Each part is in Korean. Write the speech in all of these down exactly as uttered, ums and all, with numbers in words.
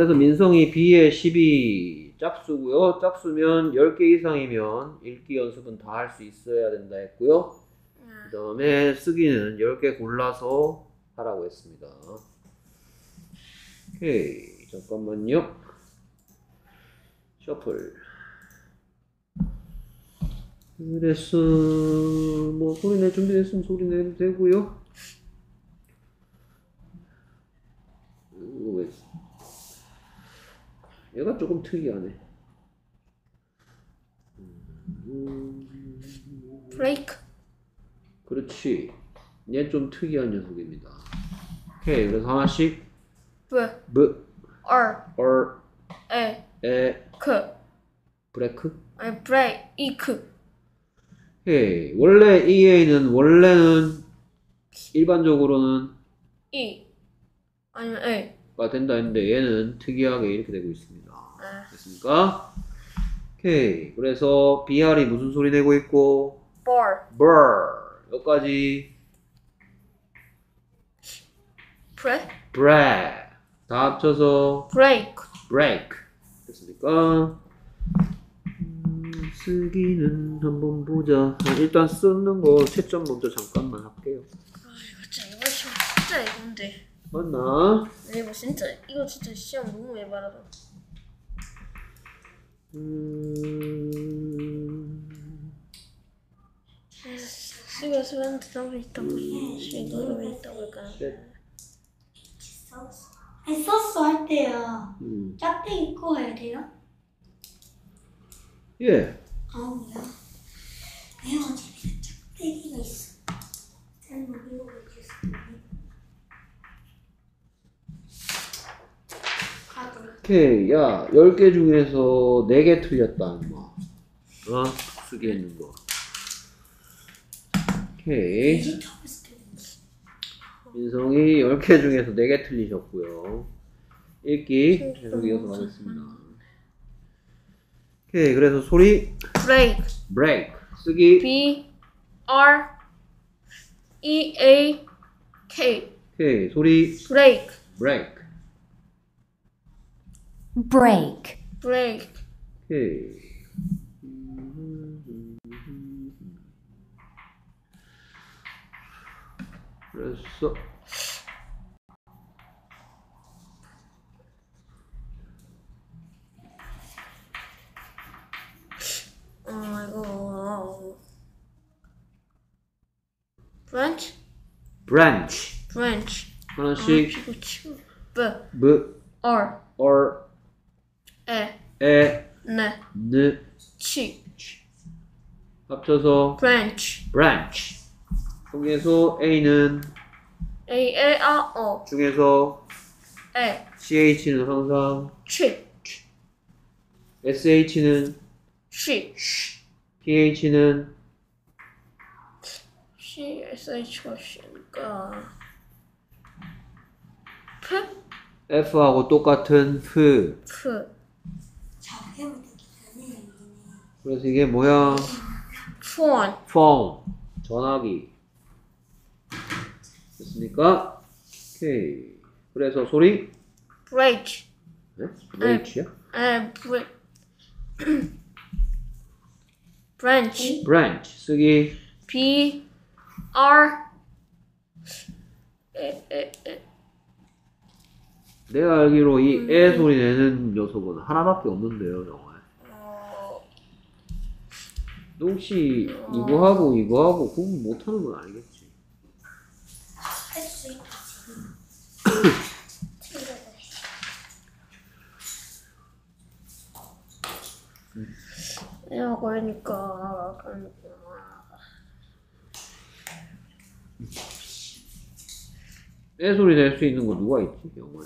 그래서 민성이 B에 십이 짝수고요. 짝수면 열 개 이상이면 읽기 연습은 다 할 수 있어야 된다 했고요. 그 다음에 쓰기는 열 개 골라서 하라고 했습니다. 오케이, 잠깐만요. 셔플. 그래서 뭐 소리 낼 준비됐으면 소리 내도 되고요. 이거 왜? 얘가 조금 특이하네. 브레이크. 그렇지. 얘 좀 특이한 녀석입니다. 오케이, 그래서 하나씩. B, B, R, R, A, E, K. 브레이크. 아니 브레이크. 오케이, 원래 이에이는 원래는 일반적으로는 E 아니면 A. 가 된다 했는데 얘는 특이하게 이렇게 되고 있습니다. 아. 됐습니까? 오케이, 그래서 비알이 무슨 소리 내고 있고? bar. burr. 여기까지 브레. break. 다 합쳐서 break. break. 됐습니까? 음, 쓰기는 한번 보자. 일단 쓰는 거 채점 먼저 잠깐만 할게요. 아 이거 진짜 이거 시험 진짜 이건데. 맞나? 이거 진짜 이거 진짜 시험 너무 예발하다. 음... 시가 수한테 너무 있다고 시 너무 있다고 할까? 아니 소스 할 때요. 음. 짝대기 꺼 해야 돼요? 예. 아 뭐야? 내가 집에 짝대기가 있어. 잘 모르고 있겠어. 오케이, 야, 열 개 중에서 네 개 틀렸다, 임마. 어? 쓰기 했는 거. 오케이. 민성이 열 개 중에서 네 개 틀리셨고요. 읽기 계속 이어서 가겠습니다. 오케이, 그래서 소리 break. break. 쓰기 B R E A K. 오케이, 소리 break. break. break, break. 오케이. 그래서 어 이거 branch. branch. branch. 하나씩 이거 치고 B B R R E E N N C. 합쳐서 branch. branch. 중에서 A는 A A R O 중에서 A 씨에이치는 항상 tree. 에스에이치는 she. 피에이치는 C S H가 C니까 P F하고 똑같은 F. F 그래서 이게 뭐야? phone. phone. 전화기. 됐습니까? 오케이. 그래서 소리? break. 네? 브레이치야? 에 break. branch. branch. 쓰기 B R 에, 에, 에. 내가 알기로 이 에 소리 내는 녀석은 하나밖에 없는데요, 영화에. 어, 너 혹시 이거하고 이거하고 구분 못하는 건 아니겠지? 할 수 있다 지금. 야 그러니까 에 소리 낼 수 있는 거 누가 있지, 영화에?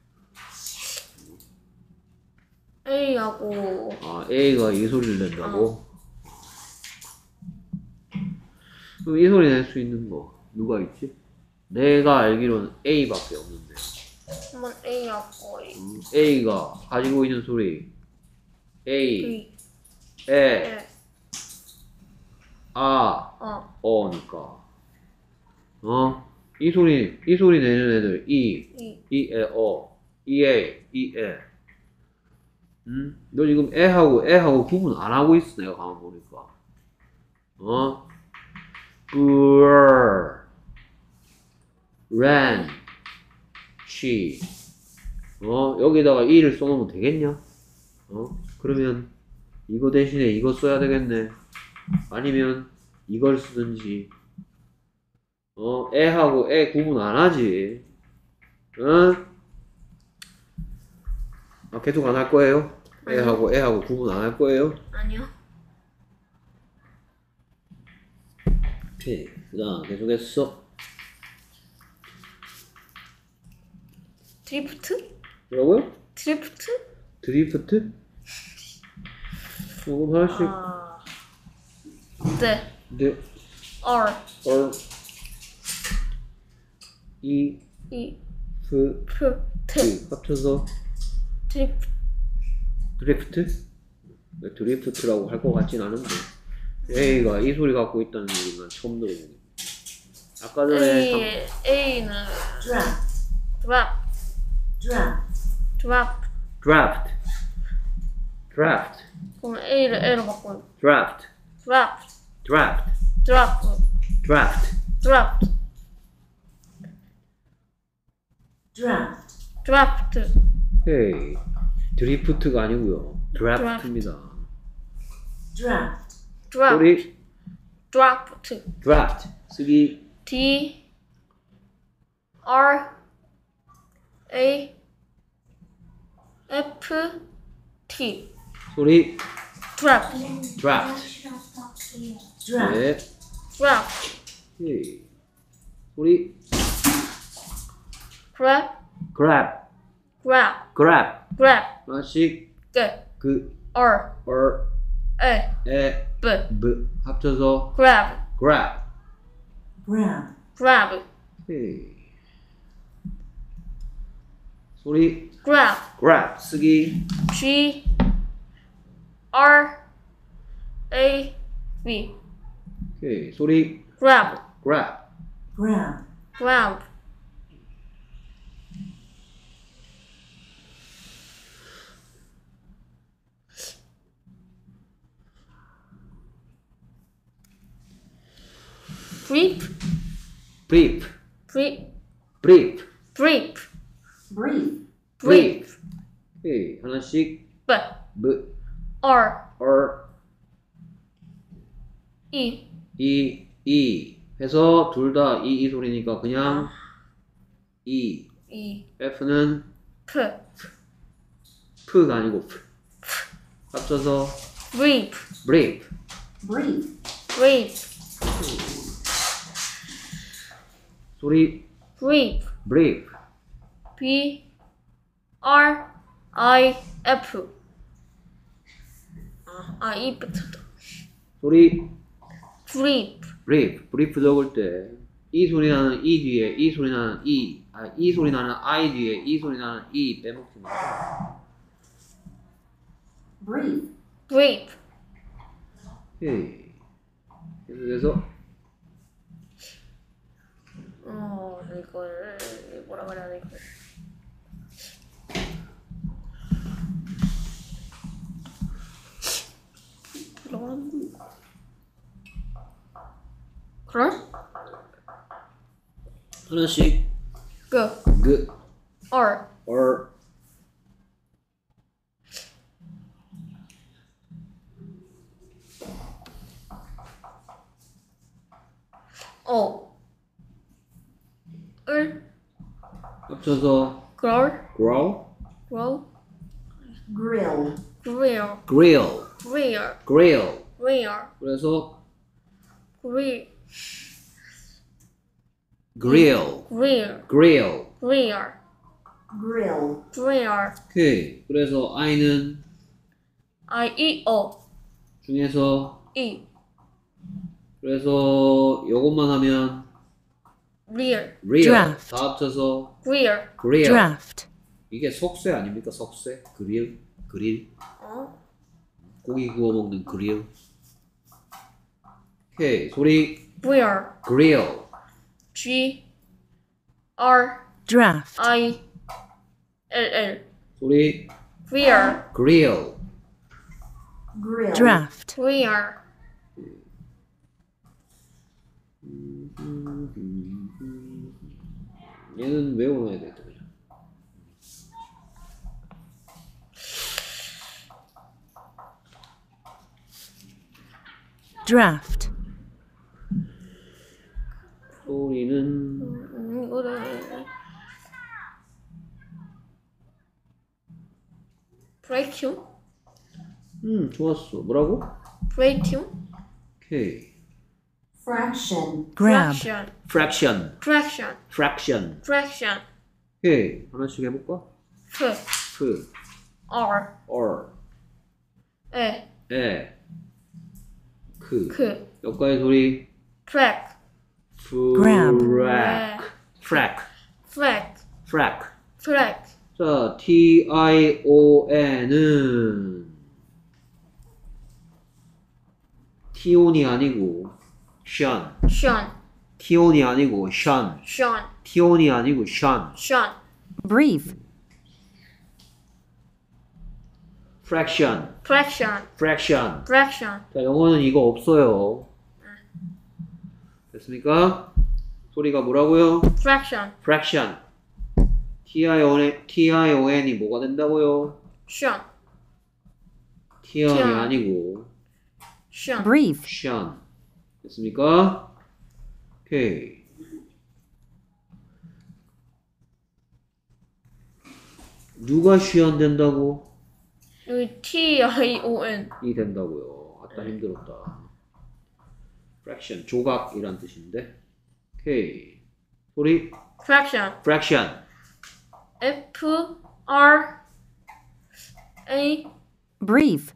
A하고 아, A가 이 소리를 낸다고? 그럼 이 소리 낼 수 있는 거 누가 있지? 내가 알기로는 A밖에 없는데. 한번 A하고 A. 음, A가 가지고 있는 소리 A, B 에, 에. 아, 어 어니까. 어? 이 소리, 이 소리 내는 애들 E, E E, 에, 어. 이에, 이에. 음? 너 지금 애하고 애하고 구분 안 하고 있어, 내가 가만 보니까. 어? burr, ran, she. 어? 여기다가 이를 써놓으면 되겠냐? 어? 그러면 이거 대신에 이거 써야 되겠네. 아니면 이걸 쓰든지. 어? 애하고 애 구분 안 하지. 어? 아, 계속 안 할 거예요? 애하고 애하고 구분 안 할 거예요? 아니요. 오케이. 그 다음 계속했어. 드리프트? 뭐라고요? 드리프트? 드리프트? 조금 하나씩. 아. 네. 네. R. or 이, 이. 프, 프. 트. 트 합쳐서 드리프트. 드리프트? 왜 드리프트라고 할 것 같진 않은데. A가 이 소리 갖고 있다는 얘기는 난 처음 들어보네. 아까 전에 상- A. A는 drop, drop. drop, drop. draft, draft, 그럼 A를 A로 바꿔요. draft, drop. draft, drop. draft. drop. draft, draft. 오케이. 드리프트가 아니고요. 드래프트입니다. draft, drop. 소리 draft. draft 쓰기 D. R. A. F. T. 소리 draft. draft. draft, 네. draft. 오케이. 소리 grab. grab, grab. grab. grab. 하나씩 끝. 그 R. or A. 에 B. b 합쳐서 grab. grab. grab, grab. 오케이. 소리 grab. grab 쓰기 G. R. A. B. 오케이. 소리 grab. grab. grab, grab. brief. brief, brief. brief, brief. brief, brief. 오케이. 하나씩 B. b R. or E. 이, 이 해서 둘 다 이, 이 소리니까 그냥 이. E. F는 P. P가 아니고 F. 합쳐서 brief. brief. brief, brief. 소리 brief. brief. B. R. I. F. 아, 아, 이부터. 소리 brief. brief. brief 적을 때 이 소리 나는 이 뒤에 이 소리 나는 이, 아, 이 소리 나는 I 뒤에 이 소리 나는 이 빼먹지 마. brief, brief. 오케이. 계속해서 어, 이걸 뭐라 그래야 돼, 이거. 그래? 하나씩 그 그 R. or 어. 을. 합쳐서 grow. grow, grow. grill, grill. grill, grill. grill. grill. 그래서 grill. grill, grill. grill. grill. grill, grill. 오케이. 그래서 I는 I E O. 중에서 E. 그래서 요것만 하면 real. real Draft. 다 합쳐서 grill. grill. draft, 이게 속쇠 아닙니까? 속쇠? 그릴? 그릴? 어? 고기 구워 먹는 그릴? 오케이. 소리 grill. grill. G. R. draft, I. L L. 소리 Grill. grill. grill, draft, Grill. 얘는 외워놔야 되겠다. 그죠? draft, 소리는 음, 이거를 브레이큐? 음 좋았어. 뭐라고? 브레이큐? 오케이. fraction, grab, Fraction. fraction, Fraction. fraction. Fraction. 오케이. 하나씩 해볼까? F. F, R. R, E. 에, 크. K. 여기까지 소리 Crack. Grab. frac, frac, Flag. frac. Flag. 자, T I O N은 티온이 아니고 션. Sean. 티온이 아니고 션. Sean. 티온이 아니고 션. Sean. brief, fraction, Fraction. fraction. Fraction. 자, 영어는 이거 없어요. 됐습니까? 소리가 뭐라고요? Fraction. fraction. T-I-O-N, T-I-O-N이 뭐가 된다고요? Sean. 티온이 션. 아니고 Sean. brief, 션. 됐습니까? 오케이. 누가 션 된다고? 여기 T I O N. 이 된다고요. 아따 힘들었다. fraction, 조각이란 뜻인데. 오케이. 소리 Fraction. fraction. F R A. brief,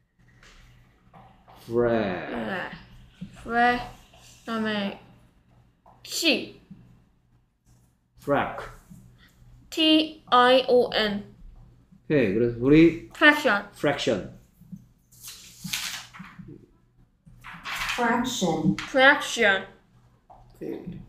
frac. 네. Fra. 그다음에 C. frac. T I O N. 오케이. 그래서 소리 Fraction. fraction. fraction, Fraction. 오케이.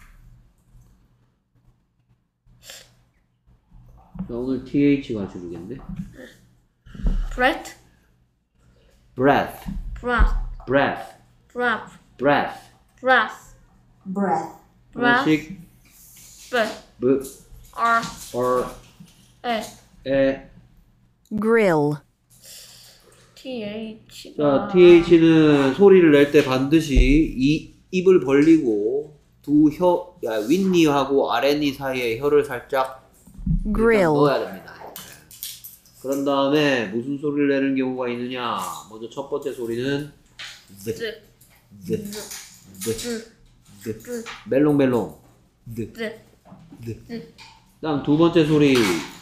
자, 오늘 th 가르쳐주겠네. Breath. breath, Breath. breath, Breath. breath. Breath. breath, 하나씩 B. b, R. r, E. 에. grill, T H. 자, th는 소리를 낼 때 반드시 이 입을 벌리고 두 혀, 야, 윗니하고 아랫니 사이에 혀를 살짝 일단 grill, 넣어야 됩니다. 그런 다음에 무슨 소리를 내는 경우가 있느냐? 먼저 첫 번째 소리는 Z. the, the, the, Z. the, Z. 멜롱멜롱, the, Z. the. 다음 두 번째 소리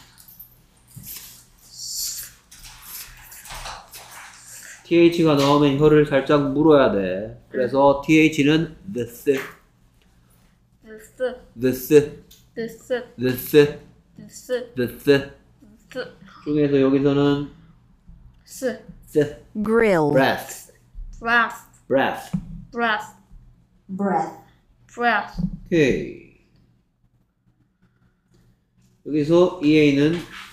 th가 나오면 혀를 살짝 물어야 돼. 그래서 th는 this, This. this, This. this, This. this This. 중에서 여기서는 S. s, grill, breath, Breath. breath. Breath. breath, Breath. 오케이. 여기서 이에이는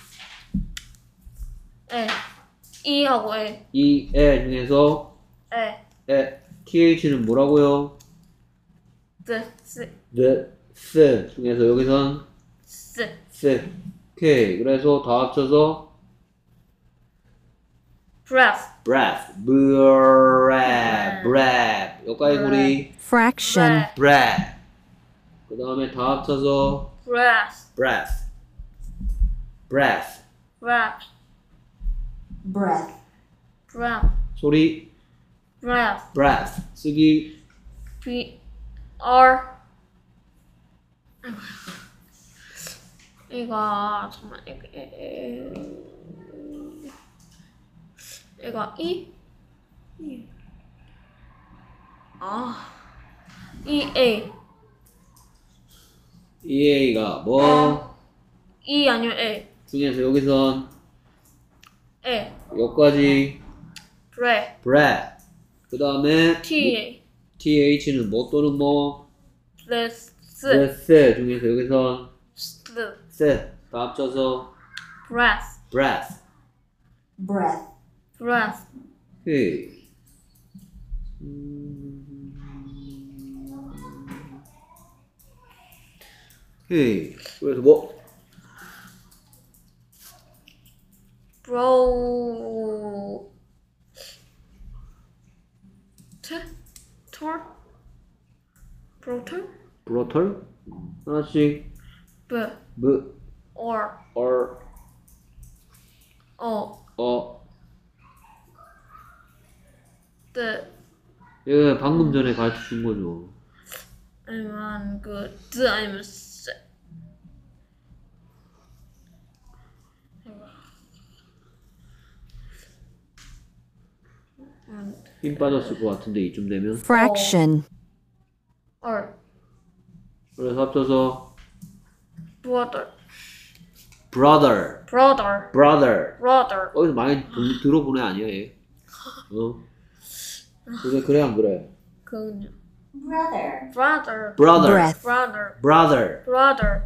E. E하고 E. 이, 에 중에서 E. 에, th는 뭐라고요? This. the, s 중에서 여기선 S. s. 오케이. 그래서 다 합쳐서 Breath. breath, breath, breath. 여기까지 소리 fraction, breath. 그 다음에 다 합쳐서 Breath. breath, breath. Breath. breath, Breath. 소리 Breath. breath. 쓰기 B. R. 이거 잠깐 이거 이거 E. E. 아. E A. 이에이가 뭐 E 아니면 A. 중에서 여기선 A. 여기까지 Breath. breath. 그 다음에 T A. th는 뭐 또는 뭐 This. the, 중에서 여기선 S. s 다 합쳐서 breath, breath. breath, breath, 오케이. 오케이. 그래서 뭐? bro, t, tor, broter, 브로털? 하나씩. b, 브, or, 얼, o, 어. the, 얘가 방금 전에 가르쳐 준 거죠. 아니면 그 the 아니면 s. 힘 빠졌을 것 같은데 이쯤 되면. fraction, or 그래서 합쳐서 brother, brother, brother, brother. brother, 어디서 많이 들- 들어본 애 아니야 얘? 어? 그래 그래 안 그래? 그냥 brother, brother, brother, breath, brother, brother. brother,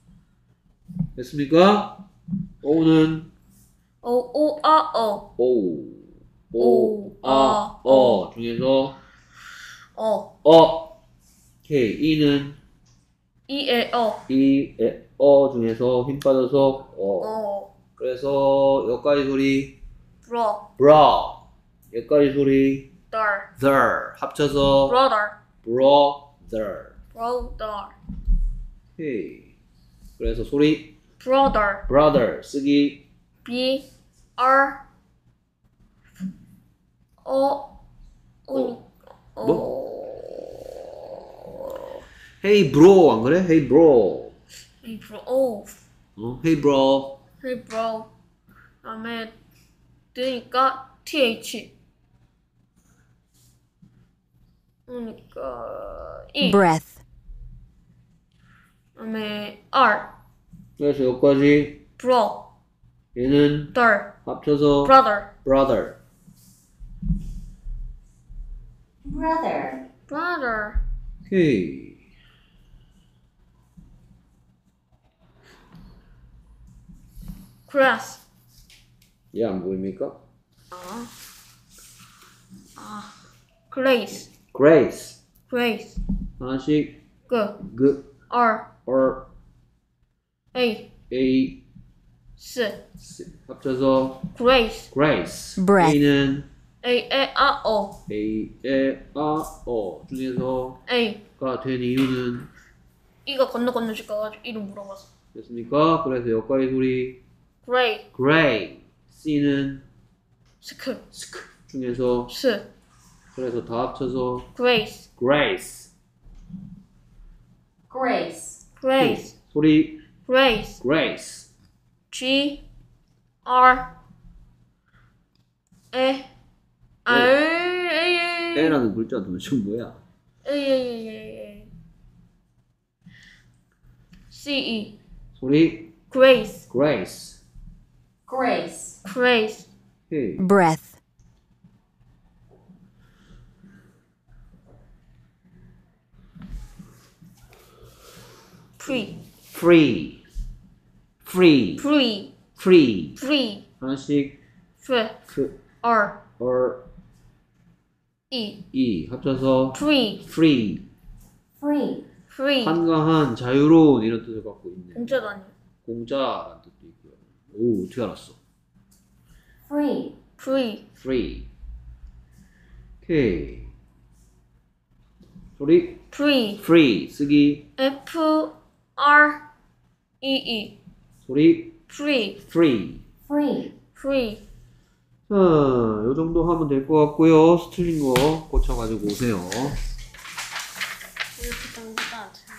됐습니까? 오는 o, o, a, o, 오, 오, 오, 아, 아, 어 중에서 o, 어. 오케이. 이는 e, a, o, 이, 에, 어 중에서 힘 빠져서 어. o, 그래서 여기까지 소리 bro, bro. 여기까지 소리 der, there. 합쳐서 brother, brother. brother, 오케이. 그래서 소리 brother, brother 쓰기 b, r, o, o, o, hey bro 안 그래? hey bro. hey bro, o, 어? hey bro. hey bro, 다음에 뜨니까 th, 그러니까 e, breath, 다음에 r, 그래서 여기까지 bro, 얘는 der, 합쳐서 brother, brother. brother, brother, 오케이. grass, 얘 안 보입니까? grace, grace. grace, 하나씩 g, g, r, or, a, a, s, s. 합쳐서 grace, grace. breath, a는 a, e, a, o, a, 에, 아, 어 중에서 a, 가 된 이유는 이가 건너 건너씩 가가지고 이름 물어봤어. 됐습니까? 그래서 여기까지 소리 gray, gray. c는 sk, sk 중에서 s, 그래서 다 합쳐서 grace, grace. grace, grace, 소리 grace, grace. g, r, e, r, a, a, 에라는 글자 도대체 뭐야? a, a, a, a, c, e, 소리 grace, grace. grace, grace, 오케이. breath, free, free. free. free, free. free, 하나씩 f, f, r, or, e, e 합쳐서 free, free. free, free, 한가한, 자유로운 이런 뜻을 갖고 있네. 공짜도 아니야. 공짜라는 뜻도 있고요. 오, 어떻게 알았어? free, free, free. 오케이. 소리 free, free 쓰기 f, r, e, e, 소리 free, free. free, free. 자, 요 정도 하면 될 것 같고요. 틀린 거 고쳐가지고 오세요. 이렇게 당기다.